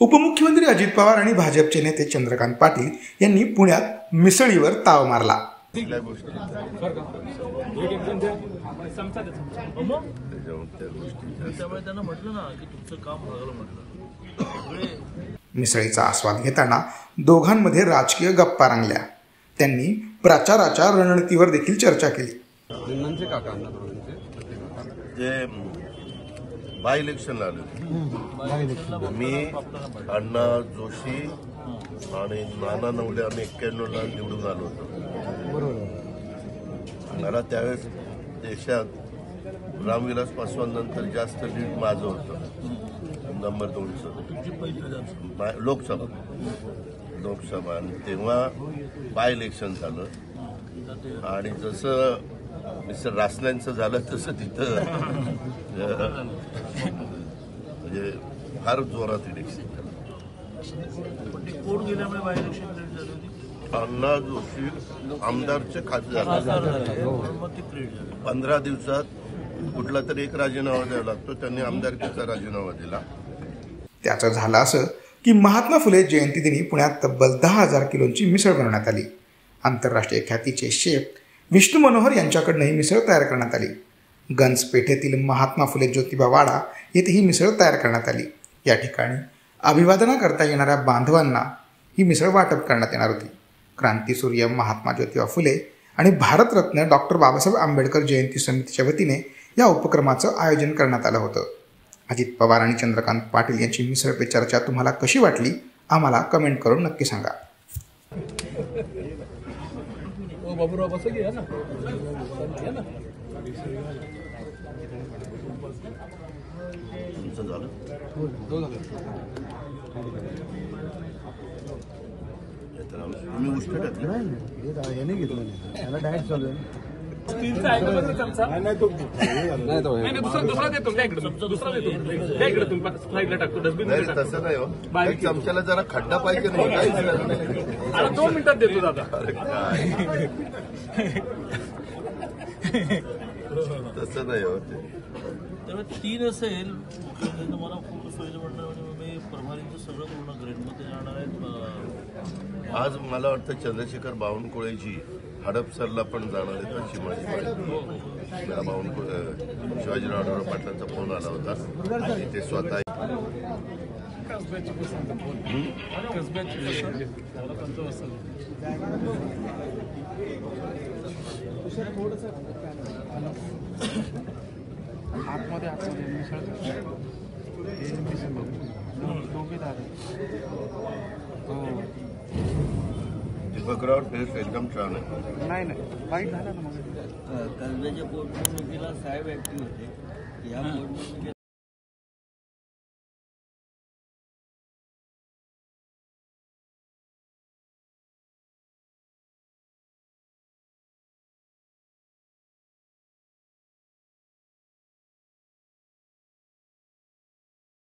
उपमुख्यमंत्री अजित पवार आणि भाजपचे नेते चंद्रकांत पाटील यांनी पुण्यात मिसळीवर ताव मारला। मिसळीचा आस्वाद घेताना दोघांमध्ये राजकीय गप्पा रंगल्या। त्यांनी प्रचाराच्या रणनीतीवर देखील चर्चा केली। बाय इलेक्शन आले, मी अण्णा जोशी आणि नाना नवले आम्ही 91ला निवडून आलो होतो। मला त्यावेळेस देशात रामविलास पासवान नंतर जास्त लीड माझं होतं, नंबर 2 लोकसभा। आणि तेव्हा बाय इलेक्शन झालं आणि जसं मिस्टर रासनांचं झालं तसं तिथं म्हणजे फार जोरात इलेक्शन झालं। अण्णा जोशी आमदारचे खासदार 15 दिवसात कुठला तरी एक राजीनामा द्यावा लागतो, त्यांनी आमदारकीचा राजीनामा दिला। त्याचं झालं असं की महात्मा फुले जयंतीदिनी पुण्यात तब्बल 10,000 किलोची मिसळ बनवण्यात आली। आंतरराष्ट्रीय ख्यातीचे शेफ विष्णू मनोहर यांच्याकडून ही मिसळ तयार करण्यात आली। गंज पेठेतील महात्मा फुले ज्योतिबा वाडा येथे ही मिसळ तयार करण्यात आली। या ठिकाणी अभिवादनाकरता येणाऱ्या बांधवांना ही मिसळ वाटप करण्यात येणार होती। क्रांतीसूर्य महात्मा ज्योतिबा फुले आणि भारतरत्न डॉक्टर बाबासाहेब आंबेडकर जयंती समितीच्या वतीने या उपक्रमाचं आयोजन करण्यात आलं होतं। अजित पवार आणि चंद्रकांत पाटील यांची मिसळ पे चर्चा तुम्हाला कशी वाटली आम्हाला कमेंट करून नक्की सांगा। तुम्ही उष्ट टाकलं डायरेक्ट चालू आहे। तसं नाही हो, चमच्याला जरा खड्डा पाहिजे नाही, 2 मिनिटात देतो दादा। तसं नाही हो, त्यामुळे 3 असेल मला खूप सोयीचं वाटलं। मी प्रभारीचं सगळं पूर्ण ग्रेडमध्ये जाणार आहेत। आज मला वाटतं चंद्रशेखर बावनकुळेजी हडपसरला पण जाणार आहेत अशी माझी माहिती। मला बावनकुळे शिवाजीराव आढळराव पाटलांचा फोन आला होता आणि ते स्वतः दीपकराव टेस्ट एकदम छान आहे। नाही वाईट झालं ना। कर्जाच्या पोटनिवडणुकीला साहेब ऍक्टिव्ह होते, या पोटनिवडणुकीला